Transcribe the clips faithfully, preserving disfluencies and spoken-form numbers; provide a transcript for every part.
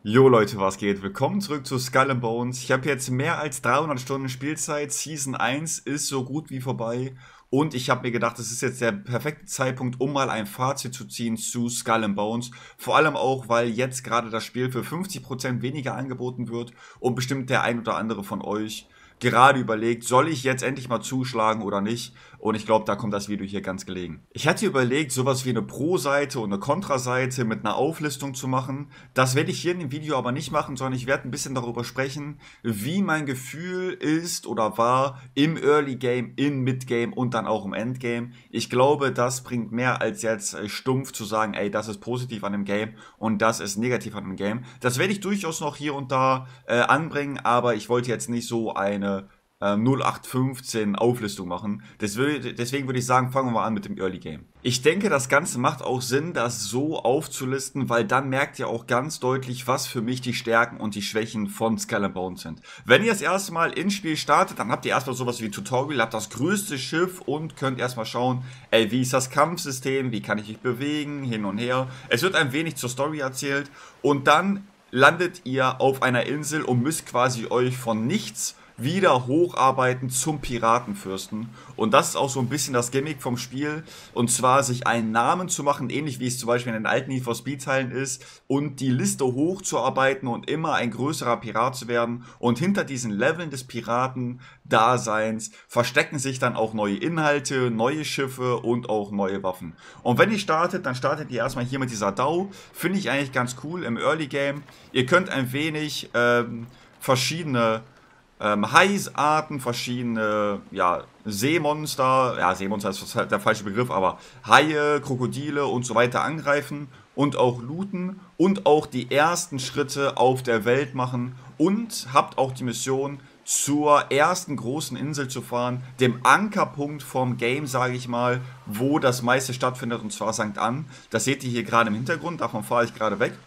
Jo Leute, was geht? Willkommen zurück zu Skull and Bones. Ich habe jetzt mehr als dreihundert Stunden Spielzeit. Season eins ist so gut wie vorbei. Und ich habe mir gedacht, das ist jetzt der perfekte Zeitpunkt, um mal ein Fazit zu ziehen zu Skull and Bones. Vor allem auch, weil jetzt gerade das Spiel für fünfzig Prozent weniger angeboten wird und bestimmt der ein oder andere von euch gerade überlegt, soll ich jetzt endlich mal zuschlagen oder nicht? Und ich glaube, da kommt das Video hier ganz gelegen. Ich hatte überlegt, sowas wie eine Pro-Seite und eine Kontra-Seite mit einer Auflistung zu machen. Das werde ich hier in dem Video aber nicht machen, sondern ich werde ein bisschen darüber sprechen, wie mein Gefühl ist oder war im Early Game, im Mid Game und dann auch im Endgame. Ich glaube, das bringt mehr als jetzt stumpf zu sagen, ey, das ist positiv an dem Game und das ist negativ an dem Game. Das werde ich durchaus noch hier und da äh, anbringen, aber ich wollte jetzt nicht so eine äh, null acht fünfzehn Auflistung machen. Deswegen, deswegen würde ich sagen, fangen wir mal an mit dem Early Game. Ich denke, das Ganze macht auch Sinn, das so aufzulisten, weil dann merkt ihr auch ganz deutlich, was für mich die Stärken und die Schwächen von Skull and Bones sind. Wenn ihr das erste Mal ins Spiel startet, dann habt ihr erstmal sowas wie Tutorial, habt das größte Schiff und könnt erstmal schauen, ey, wie ist das Kampfsystem, wie kann ich mich bewegen, hin und her. Es wird ein wenig zur Story erzählt und dann landet ihr auf einer Insel und müsst quasi euch von nichts wieder hocharbeiten zum Piratenfürsten. Und das ist auch so ein bisschen das Gimmick vom Spiel. Und zwar sich einen Namen zu machen, ähnlich wie es zum Beispiel in den alten Need for Speed Teilen ist, und die Liste hochzuarbeiten und immer ein größerer Pirat zu werden. Und hinter diesen Leveln des Piraten-Daseins verstecken sich dann auch neue Inhalte, neue Schiffe und auch neue Waffen. Und wenn ihr startet, dann startet ihr erstmal hier mit dieser D A O. Finde ich eigentlich ganz cool im Early Game. Ihr könnt ein wenig ähm, verschiedene Ähm, Haisarten, verschiedene ja, Seemonster, ja, Seemonster ist halt der falsche Begriff, aber Haie, Krokodile und so weiter angreifen und auch looten und auch die ersten Schritte auf der Welt machen und habt auch die Mission, zur ersten großen Insel zu fahren, dem Ankerpunkt vom Game, sage ich mal, wo das meiste stattfindet, und zwar Sankt Ann. Das seht ihr hier gerade im Hintergrund, davon fahre ich gerade weg.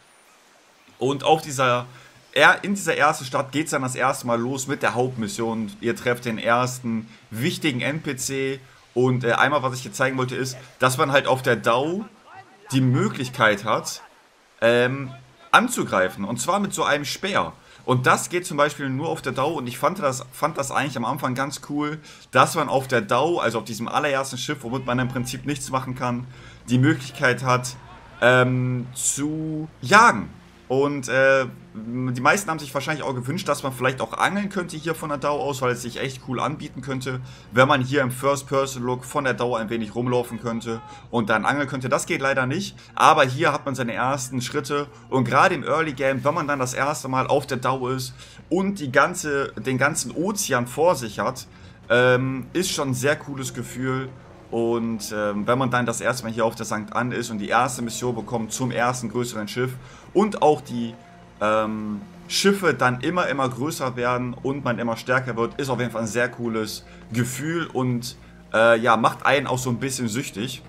Und auf dieser In dieser ersten Stadt geht es dann das erste Mal los mit der Hauptmission. Ihr trefft den ersten wichtigen N P C. Und äh, einmal, was ich hier zeigen wollte, ist, dass man halt auf der D A O die Möglichkeit hat, ähm, anzugreifen. Und zwar mit so einem Speer. Und das geht zum Beispiel nur auf der D A O. Und ich fand das, fand das eigentlich am Anfang ganz cool, dass man auf der D A O, also auf diesem allerersten Schiff, womit man im Prinzip nichts machen kann, die Möglichkeit hat, ähm, zu jagen. Und äh, die meisten haben sich wahrscheinlich auch gewünscht, dass man vielleicht auch angeln könnte hier von der D A O aus, weil es sich echt cool anbieten könnte, wenn man hier im First-Person-Look von der D A O ein wenig rumlaufen könnte und dann angeln könnte. Das geht leider nicht, aber hier hat man seine ersten Schritte und gerade im Early Game, wenn man dann das erste Mal auf der D A O ist und die ganze, den ganzen Ozean vor sich hat, ähm, ist schon ein sehr cooles Gefühl. Und ähm, wenn man dann das erste Mal hier auf der Sankt Ann ist und die erste Mission bekommt zum ersten größeren Schiff und auch die ähm, Schiffe dann immer, immer größer werden und man immer stärker wird, ist auf jeden Fall ein sehr cooles Gefühl und äh, ja, macht einen auch so ein bisschen süchtig.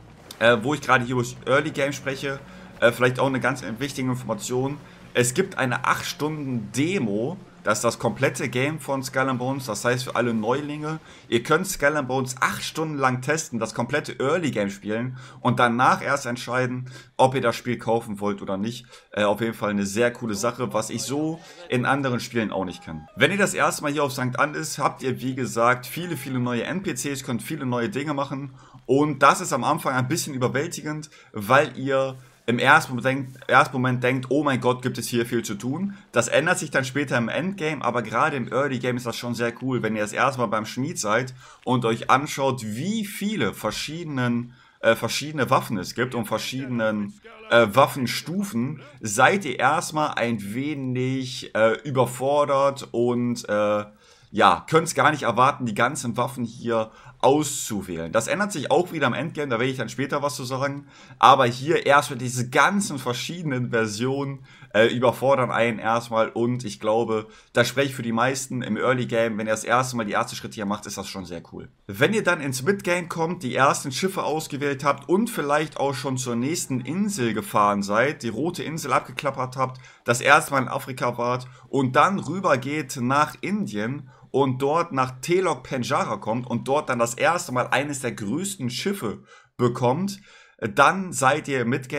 Äh, wo ich gerade hier über das Early Game spreche, äh, vielleicht auch eine ganz wichtige Information. Es gibt eine acht Stunden Demo. Das ist das komplette Game von Skull and Bones, das heißt für alle Neulinge, ihr könnt Skull and Bones acht Stunden lang testen, das komplette Early Game spielen und danach erst entscheiden, ob ihr das Spiel kaufen wollt oder nicht. Äh, auf jeden Fall eine sehr coole Sache, was ich so in anderen Spielen auch nicht kann. Wenn ihr das erste Mal hier auf Sankt Ann ist, habt ihr wie gesagt viele, viele neue N P Cs, könnt viele neue Dinge machen und das ist am Anfang ein bisschen überwältigend, weil ihr im ersten Moment, ersten Moment denkt, oh mein Gott, gibt es hier viel zu tun. Das ändert sich dann später im Endgame, aber gerade im Early Game ist das schon sehr cool, wenn ihr das erste Mal beim Schmied seid und euch anschaut, wie viele verschiedenen, äh, verschiedene Waffen es gibt und verschiedenen äh, Waffenstufen, seid ihr erstmal ein wenig äh, überfordert und äh, ja, könnt es gar nicht erwarten, die ganzen Waffen hier auszuwählen. Das ändert sich auch wieder im Endgame, da werde ich dann später was zu sagen. Aber hier erstmal diese ganzen verschiedenen Versionen äh, überfordern einen erstmal und ich glaube, das spreche ich für die meisten im Early Game, wenn ihr das erste Mal die ersten Schritte hier macht, ist das schon sehr cool. Wenn ihr dann ins Mid-Game kommt, die ersten Schiffe ausgewählt habt und vielleicht auch schon zur nächsten Insel gefahren seid, die rote Insel abgeklappert habt, das erste Mal in Afrika wart und dann rüber geht nach Indien und dort nach Telok Penjara kommt und dort dann das erste Mal eines der größten Schiffe bekommt, dann seid ihr im Midgame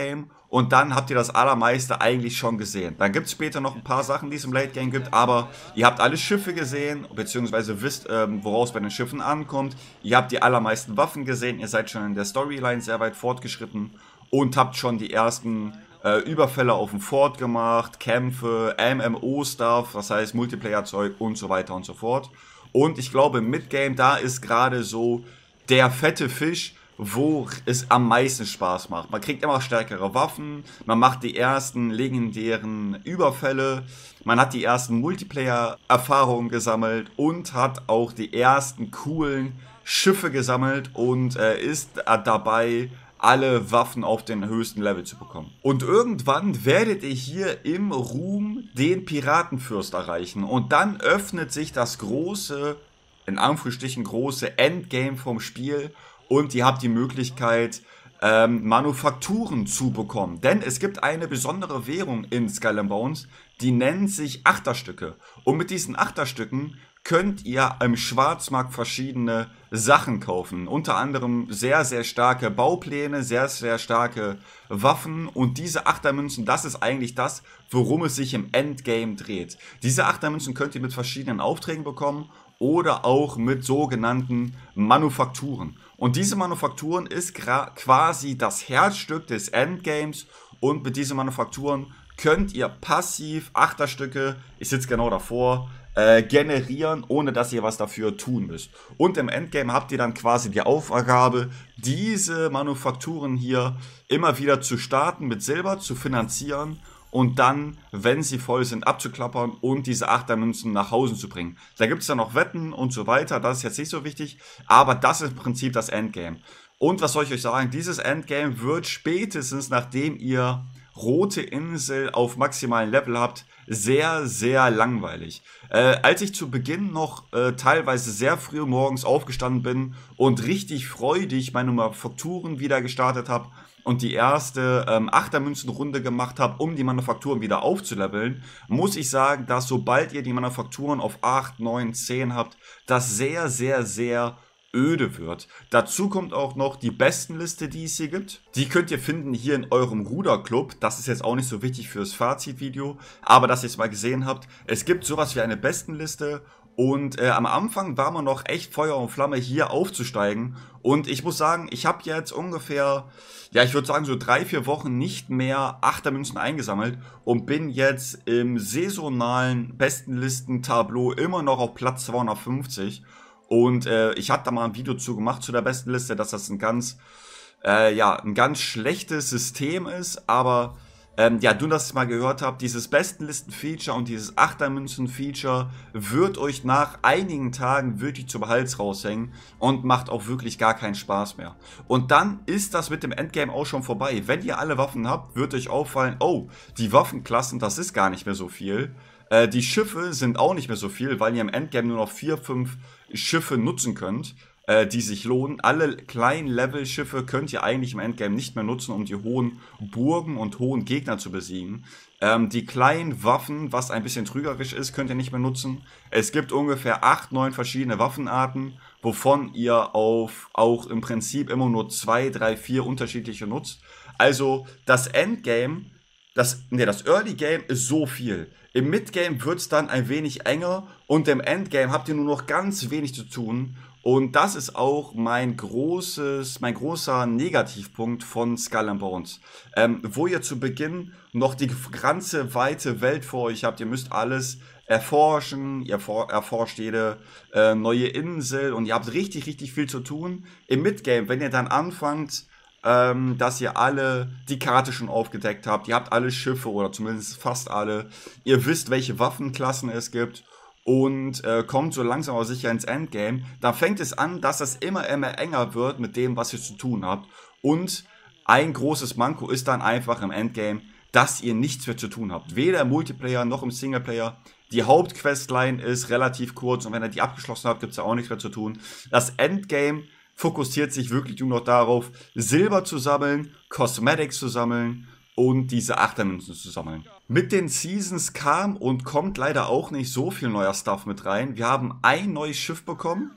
und dann habt ihr das Allermeiste eigentlich schon gesehen. Dann gibt es später noch ein paar Sachen, die es im Late Game gibt, aber ihr habt alle Schiffe gesehen, beziehungsweise wisst, ähm, woraus bei den Schiffen ankommt. Ihr habt die allermeisten Waffen gesehen, ihr seid schon in der Storyline sehr weit fortgeschritten und habt schon die ersten äh, Überfälle auf dem Fort gemacht, Kämpfe, M M O-Stuff, das heißt Multiplayer-Zeug und so weiter und so fort. Und ich glaube, im Midgame, da ist gerade so der fette Fisch, wo es am meisten Spaß macht. Man kriegt immer stärkere Waffen, man macht die ersten legendären Überfälle, man hat die ersten Multiplayer-Erfahrungen gesammelt und hat auch die ersten coolen Schiffe gesammelt und äh, ist äh, dabei, alle Waffen auf den höchsten Level zu bekommen. Und irgendwann werdet ihr hier im Ruhm den Piratenfürst erreichen und dann öffnet sich das große, in Anführungsstrichen große Endgame vom Spiel und ihr habt die Möglichkeit, ähm, Manufakturen zu bekommen. Denn es gibt eine besondere Währung in Skull and Bones, die nennt sich Achterstücke. Und mit diesen Achterstücken könnt ihr im Schwarzmarkt verschiedene Sachen kaufen. Unter anderem sehr, sehr starke Baupläne, sehr, sehr starke Waffen. Und diese Achtermünzen, das ist eigentlich das, worum es sich im Endgame dreht. Diese Achtermünzen könnt ihr mit verschiedenen Aufträgen bekommen oder auch mit sogenannten Manufakturen. Und diese Manufakturen ist quasi das Herzstück des Endgames und mit diesen Manufakturen könnt ihr passiv Achterstücke, ich sitze genau davor, äh, generieren, ohne dass ihr was dafür tun müsst. Und im Endgame habt ihr dann quasi die Aufgabe, diese Manufakturen hier immer wieder zu starten mit Silber, zu finanzieren und dann, wenn sie voll sind, abzuklappern und diese Achtermünzen nach Hause zu bringen. Da gibt es dann noch Wetten und so weiter, das ist jetzt nicht so wichtig, aber das ist im Prinzip das Endgame. Und was soll ich euch sagen, dieses Endgame wird spätestens, nachdem ihr Rote Insel auf maximalen Level habt, sehr, sehr langweilig. Äh, als ich zu Beginn noch äh, teilweise sehr früh morgens aufgestanden bin und richtig freudig meine Manufakturen wieder gestartet habe und die erste ähm, Achtermünzenrunde gemacht habe, um die Manufakturen wieder aufzuleveln, muss ich sagen, dass sobald ihr die Manufakturen auf acht, neun, zehn habt, das sehr, sehr, sehr öde wird. Dazu kommt auch noch die Bestenliste, die es hier gibt. Die könnt ihr finden hier in eurem Ruderclub. Das ist jetzt auch nicht so wichtig fürs Fazitvideo, aber dass ihr es mal gesehen habt. Es gibt sowas wie eine Bestenliste und äh, am Anfang war man noch echt Feuer und Flamme hier aufzusteigen und ich muss sagen, ich habe jetzt ungefähr, ja ich würde sagen so drei, vier Wochen nicht mehr Achtermünzen eingesammelt und bin jetzt im saisonalen Bestenlisten-Tableau immer noch auf Platz zweihundertfünfzig. Und äh, ich hatte da mal ein Video zu gemacht zu der Bestenliste, dass das ein ganz, äh, ja, ein ganz schlechtes System ist. Aber ähm, ja, du das mal gehört habt, dieses Bestenlisten-Feature und dieses Achtermünzen-Feature wird euch nach einigen Tagen wirklich zum Hals raushängen und macht auch wirklich gar keinen Spaß mehr. Und dann ist das mit dem Endgame auch schon vorbei. Wenn ihr alle Waffen habt, wird euch auffallen, oh, die Waffenklassen, das ist gar nicht mehr so viel. Äh, die Schiffe sind auch nicht mehr so viel, weil ihr im Endgame nur noch vier, fünf Schiffe nutzen könnt, äh, die sich lohnen. Alle kleinen Level-Schiffe könnt ihr eigentlich im Endgame nicht mehr nutzen, um die hohen Burgen und hohen Gegner zu besiegen. Ähm, die kleinen Waffen, was ein bisschen trügerisch ist, könnt ihr nicht mehr nutzen. Es gibt ungefähr acht, neun verschiedene Waffenarten, wovon ihr auf auch im Prinzip immer nur zwei, drei, vier unterschiedliche nutzt. Also das Endgame, das, nee, das Early Game ist so viel. Im Midgame wird es dann ein wenig enger und im Endgame habt ihr nur noch ganz wenig zu tun. Und das ist auch mein großes, mein großer Negativpunkt von Skull and Bones. Ähm, wo ihr zu Beginn noch die ganze weite Welt vor euch habt, ihr müsst alles erforschen, ihr erforscht jede äh, neue Insel und ihr habt richtig, richtig viel zu tun. Im Midgame, wenn ihr dann anfangt, Ähm, dass ihr alle die Karte schon aufgedeckt habt. Ihr habt alle Schiffe oder zumindest fast alle. Ihr wisst, welche Waffenklassen es gibt und äh, kommt so langsam aber sicher ins Endgame. Dann fängt es an, dass es immer, immer enger wird mit dem, was ihr zu tun habt. Und ein großes Manko ist dann einfach im Endgame, dass ihr nichts mehr zu tun habt. Weder im Multiplayer noch im Singleplayer. Die Hauptquestline ist relativ kurz und wenn ihr die abgeschlossen habt, gibt es ja auch nichts mehr zu tun. Das Endgame fokussiert sich wirklich nur noch darauf, Silber zu sammeln, Cosmetics zu sammeln und diese Achtermünzen zu sammeln. Mit den Seasons kam und kommt leider auch nicht so viel neuer Stuff mit rein. Wir haben ein neues Schiff bekommen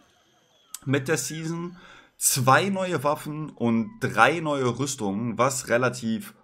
mit der Season, zwei neue Waffen und drei neue Rüstungen, was relativ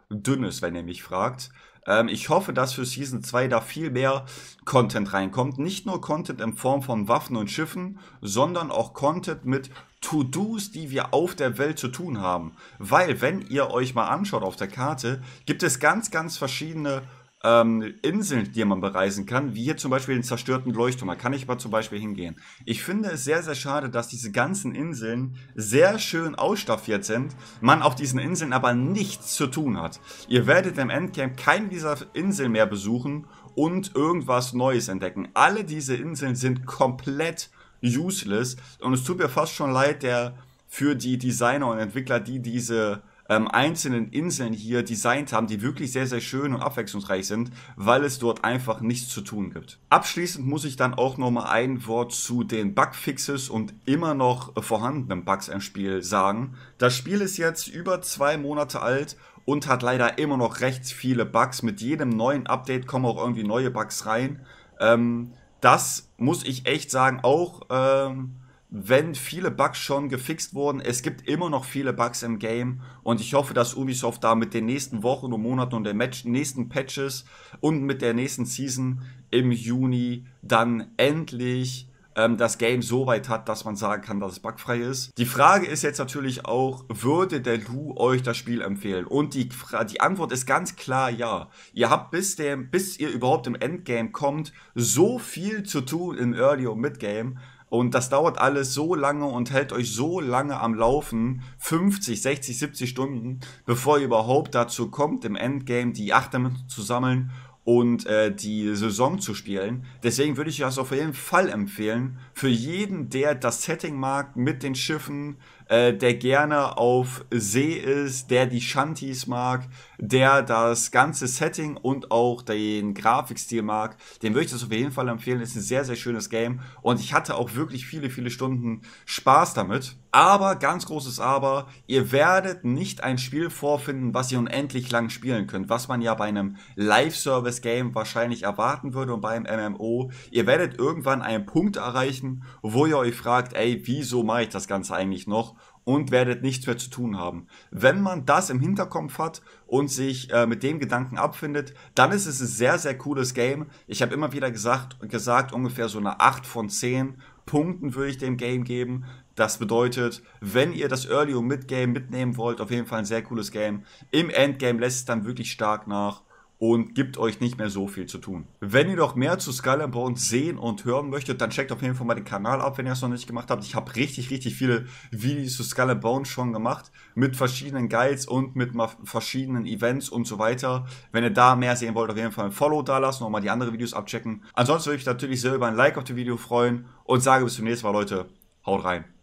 dünn ist, wenn ihr mich fragt. Ähm, ich hoffe, dass für Season zwei da viel mehr Content reinkommt. Nicht nur Content in Form von Waffen und Schiffen, sondern auch Content mit To-Dos, die wir auf der Welt zu tun haben. Weil, wenn ihr euch mal anschaut auf der Karte, gibt es ganz, ganz verschiedene ähm, Inseln, die man bereisen kann, wie hier zum Beispiel den zerstörten Leuchtturm. Da kann ich mal zum Beispiel hingehen. Ich finde es sehr, sehr schade, dass diese ganzen Inseln sehr schön ausstaffiert sind, man auf diesen Inseln aber nichts zu tun hat. Ihr werdet im Endgame keine dieser Inseln mehr besuchen und irgendwas Neues entdecken. Alle diese Inseln sind komplett useless und es tut mir fast schon leid, der für die Designer und Entwickler, die diese ähm, einzelnen Inseln hier designt haben, die wirklich sehr, sehr schön und abwechslungsreich sind, weil es dort einfach nichts zu tun gibt. Abschließend muss ich dann auch nochmal ein Wort zu den Bugfixes und immer noch vorhandenen Bugs im Spiel sagen. Das Spiel ist jetzt über zwei Monate alt und hat leider immer noch recht viele Bugs. Mit jedem neuen Update kommen auch irgendwie neue Bugs rein. Ähm, das muss ich echt sagen, auch ähm, wenn viele Bugs schon gefixt wurden, es gibt immer noch viele Bugs im Game und ich hoffe, dass Ubisoft da mit den nächsten Wochen und Monaten und den Match, nächsten Patches und mit der nächsten Season im Juni dann endlich ähm, das Game so weit hat, dass man sagen kann, dass es bugfrei ist. Die Frage ist jetzt natürlich auch, würde der Lou euch das Spiel empfehlen? Und die, die Antwort ist ganz klar ja. Ihr habt bis, dem, bis ihr überhaupt im Endgame kommt, so viel zu tun im Early- und Midgame. Und das dauert alles so lange und hält euch so lange am Laufen, fünfzig, sechzig, siebzig Stunden, bevor ihr überhaupt dazu kommt, im Endgame die Achtermünzen zu sammeln und äh, die Saison zu spielen. Deswegen würde ich das auf jeden Fall empfehlen, für jeden, der das Setting mag mit den Schiffen, äh, der gerne auf See ist, der die Shanties mag, der das ganze Setting und auch den Grafikstil mag, dem würde ich das auf jeden Fall empfehlen. Es ist ein sehr, sehr schönes Game und ich hatte auch wirklich viele, viele Stunden Spaß damit. Aber, ganz großes Aber, ihr werdet nicht ein Spiel vorfinden, was ihr unendlich lang spielen könnt, was man ja bei einem Live-Service-Game wahrscheinlich erwarten würde und beim M M O. Ihr werdet irgendwann einen Punkt erreichen, wo ihr euch fragt, ey, wieso mache ich das Ganze eigentlich noch? Und werdet nichts mehr zu tun haben. Wenn man das im Hinterkopf hat und sich äh, mit dem Gedanken abfindet, dann ist es ein sehr, sehr cooles Game. Ich habe immer wieder gesagt, gesagt, ungefähr so eine acht von zehn Punkten würde ich dem Game geben. Das bedeutet, wenn ihr das Early- und Mid-Game mitnehmen wollt, auf jeden Fall ein sehr cooles Game. Im Endgame lässt es dann wirklich stark nach und gibt euch nicht mehr so viel zu tun. Wenn ihr noch mehr zu Skull and Bones sehen und hören möchtet, dann checkt auf jeden Fall mal den Kanal ab, wenn ihr es noch nicht gemacht habt. Ich habe richtig, richtig viele Videos zu Skull and Bones schon gemacht, mit verschiedenen Guides und mit verschiedenen Events und so weiter. Wenn ihr da mehr sehen wollt, auf jeden Fall ein Follow da lassen und mal die anderen Videos abchecken. Ansonsten würde ich natürlich sehr über ein Like auf das Video freuen und sage bis zum nächsten Mal, Leute. Haut rein.